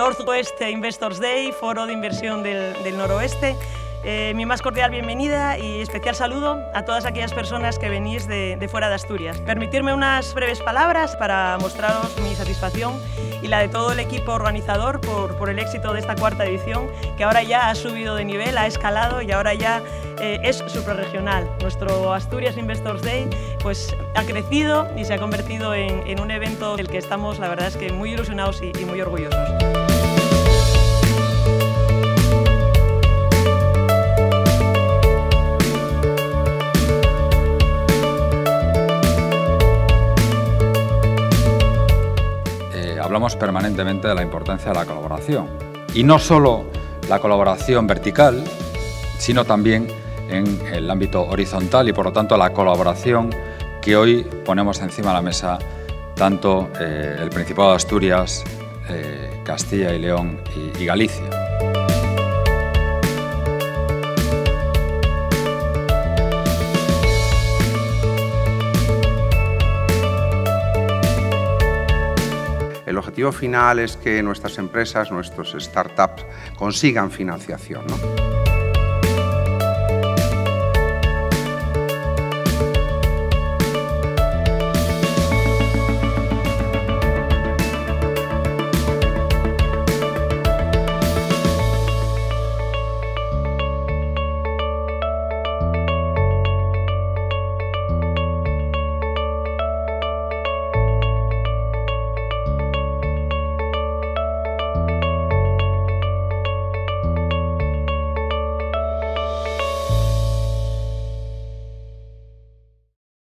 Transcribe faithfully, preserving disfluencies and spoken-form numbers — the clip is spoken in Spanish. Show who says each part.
Speaker 1: Northwest Investors Day, Foro de Inversión del, del Noroeste. Eh, mi más cordial bienvenida y especial saludo a todas aquellas personas que venís de, de fuera de Asturias. Permitirme unas breves palabras para mostraros mi satisfacción y la de todo el equipo organizador por, por el éxito de esta cuarta edición, que ahora ya ha subido de nivel, ha escalado y ahora ya eh, es suprarregional. Nuestro Asturias Investors Day pues, ha crecido y se ha convertido en, en un evento del que estamos, la verdad es que muy ilusionados y, y muy orgullosos.
Speaker 2: Hablamos permanentemente de la importancia de la colaboración, y no solo la colaboración vertical, sino también en el ámbito horizontal y por lo tanto la colaboración que hoy ponemos encima de la mesa tanto eh, el Principado de Asturias, eh, Castilla y León y, y Galicia.
Speaker 3: El objetivo final es que nuestras empresas, nuestros startups, consigan financiación, ¿no?